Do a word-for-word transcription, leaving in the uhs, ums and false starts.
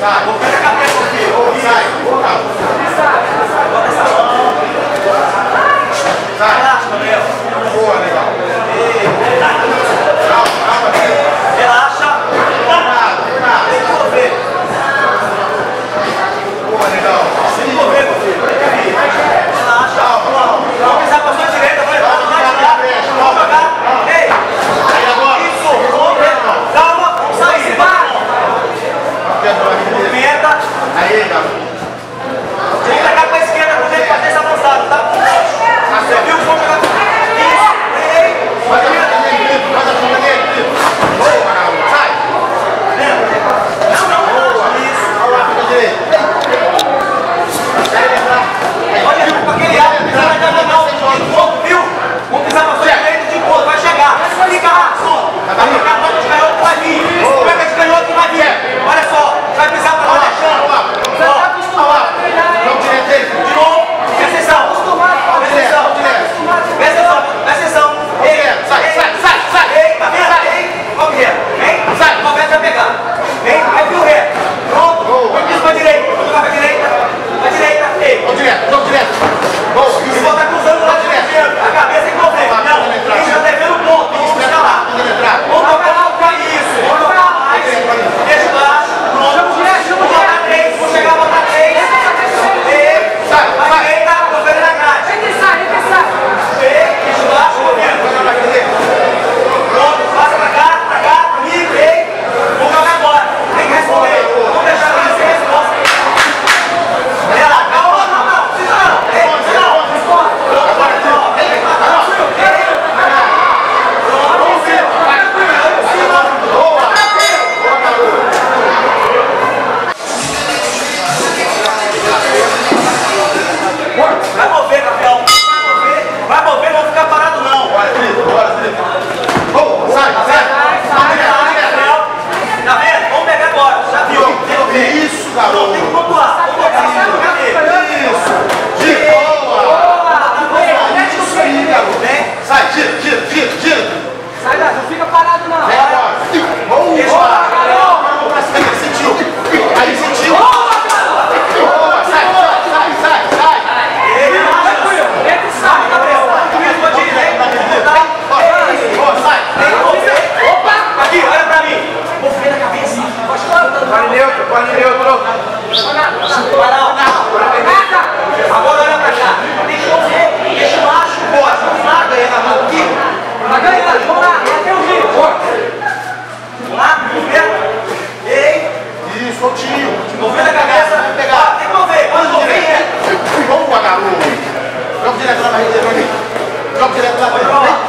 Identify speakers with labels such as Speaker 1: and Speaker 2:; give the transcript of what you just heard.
Speaker 1: Sai. Movimenta a cabeça, filho. Sai. Bota essa mão. Sai. Relaxa, Gabriel. Boa, legal. Calma, calma, relaxa. Tem que mover. Boa, legal. Tem que mover, meu filho. Relaxa. Vamos pisar pra sua direita, vai lá, vai lá. Vamos jogar. Ei. Isso. Calma. Vamos sair. Movimenta. Aí, garoto. Direita, cá pra esquerda, pra dentro, pra dentro avançado, tá? Você viu como jogar? Isso. Ei. Faz a frente dele, faz a frente dele. Boa, garoto. Sai. Não, não. Boa. Isso. Olha lá, fica direito. Olha pra aquele lado, pisar na diagonal, de encontro, viu? Vamos pisar pra sua direita de encontro, vai chegar. Fica lá, só. Vai ficar a de canhoto, vai vir. Pega de canhoto, vai vir. Olha só, vai pisar pra lá, deixando. Você tá acostumado. Vamos direto dele. De novo, presta atenção. Acostumado, presta atenção. Presta atenção, presta atenção. Ei, sai, sai, sai, sai. Ei, tá vendo? Ei, vamos reto. Vem, sai, o reto vai pegar. Vem, vai pro reto. Pronto, vai pisar pra direita. Vamos jogar pra direita. Pra direita, ei. Vamos direto, vamos direto. Boa. Se você tá cruzando lá direto, a cabeça tem que mover. Não, a gente já tá vendo o ponto. Vamos buscar lá. Vamos tocar lá, isso. Vamos tocar mais. Deixa baixo. Pronto. Vamos botar três. Vamos chegar a botar três. Ei, sai, vai direita, movendo na grade. Tem que sair, tem que sair. Ei, deixa baixo, movendo. Pronto, passa pra cá, pra cá, comigo, ei. Vamos jogar agora. Tem que responder. Vamos deixar pra você a resposta. Olha lá, calma, não, não, precisa não. Ei, precisa não. Agora, não. Ei, ei, vai mover, campeão. Vai mover, vai mover, não ficar parado não. Bora, Felipe, bora, Felipe. Vamos, sai, sai. Tá vendo? Vamos pegar agora. Já viu? Isso, garoto. Tem que pontuar. Vamos botar isso. De boa. Isso aí, garoto. Vem. Sai, gira, gira, gira, gira.
Speaker 2: Sai, não fica parado não.
Speaker 1: Boa. Deixa eu parar. Sentiu. Aí, sentiu. Boa. Sai, sai, sai, sai.
Speaker 2: Entra e sai, Gabriel.
Speaker 1: Opa! Aqui, olha pra mim. Vou ver na cabeça. Pode neutro, pode neutro. Agora olha pra cá. Deixa eu ver. Deixa eu macho. Pode. Vamos lá, ganha na mão aqui.
Speaker 2: Vai ganhar, vamos lá. Até o Rio.
Speaker 1: Vamos lá, vamos ver. Ei. Isso, soltinho. Movendo a cabeça. Pegar. Tem que mover. Pode mover, é. Vamos, garoto. Joga direto lá pra rede. Joga direto lá pra rede.